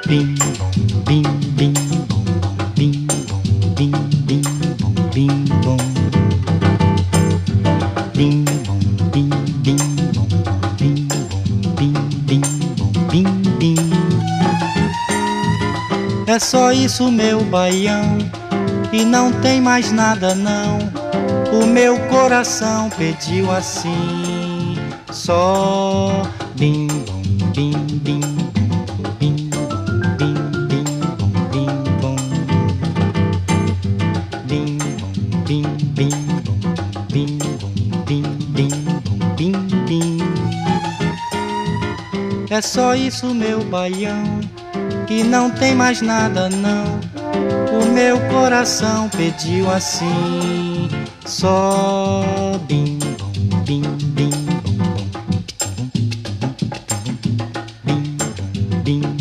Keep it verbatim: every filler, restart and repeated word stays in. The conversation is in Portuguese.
Bim bom, bim bim bom, bim bom, bim bim bom, bim bom. Bim bom, bim bim bom, bim bom, bim bim bom, bim bim. É só isso, meu baião, e não tem mais nada não. O meu coração pediu assim, só bim bom, bim bim bom, bim bom, bim bim bom, bim bom. Bim bom, bim bim bom, bim bom, bim bim bom, bim bim. É só isso, meu baião, e não tem mais nada não. O meu coração pediu assim, só bim bom, bim bim bom, bom, bim bom, bim